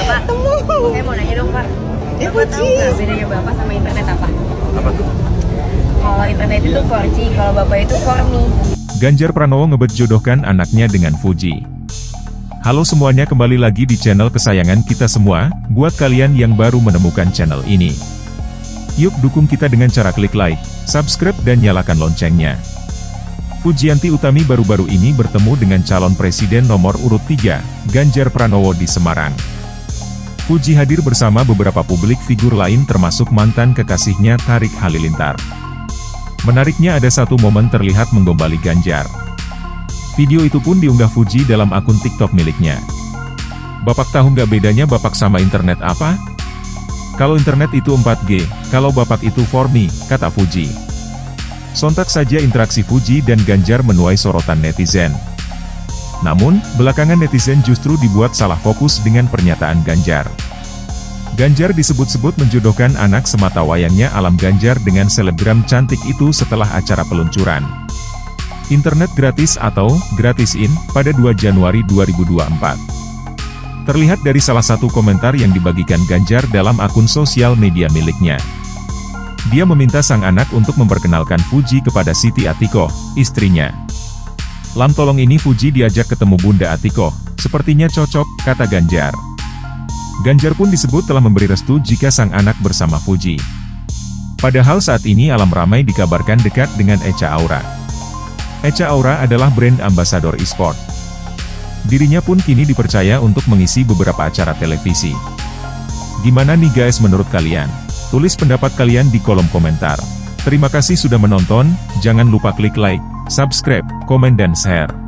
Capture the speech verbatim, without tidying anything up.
Pak, saya mau nanya dong Pak. Bapak tahu nggak bedanya Bapak sama internet apa? Apa tuh? Kalau internet itu four G, kalau Bapak itu four me. Ganjar Pranowo ngebet jodohkan anaknya dengan Fuji. Halo semuanya, kembali lagi di channel kesayangan kita semua. Buat kalian yang baru menemukan channel ini, yuk dukung kita dengan cara klik like, subscribe dan nyalakan loncengnya. Fujianti Utami baru-baru ini bertemu dengan calon presiden nomor urut tiga, Ganjar Pranowo di Semarang. Fuji hadir bersama beberapa publik figur lain termasuk mantan kekasihnya Tarik Halilintar. Menariknya ada satu momen terlihat menggombali Ganjar. Video itu pun diunggah Fuji dalam akun TikTok miliknya. Bapak tahu nggak bedanya Bapak sama internet apa? Kalau internet itu empat G, kalau Bapak itu four me, kata Fuji. Sontak saja interaksi Fuji dan Ganjar menuai sorotan netizen. Namun, belakangan netizen justru dibuat salah fokus dengan pernyataan Ganjar. Ganjar disebut-sebut menjodohkan anak semata wayangnya Alam Ganjar dengan selebgram cantik itu setelah acara peluncuran internet gratis atau Gratisin pada dua Januari dua ribu dua puluh empat. Terlihat dari salah satu komentar yang dibagikan Ganjar dalam akun sosial media miliknya. Dia meminta sang anak untuk memperkenalkan Fuji kepada Siti Atikoh, istrinya. Lam tolong ini Fuji diajak ketemu Bunda Atikoh, sepertinya cocok, kata Ganjar. Ganjar pun disebut telah memberi restu jika sang anak bersama Fuji. Padahal saat ini Alam ramai dikabarkan dekat dengan Echa Aura. Echa Aura adalah brand ambasador e-sport. Dirinya pun kini dipercaya untuk mengisi beberapa acara televisi. Gimana nih guys menurut kalian? Tulis pendapat kalian di kolom komentar. Terima kasih sudah menonton, jangan lupa klik like, subscribe, komen dan share.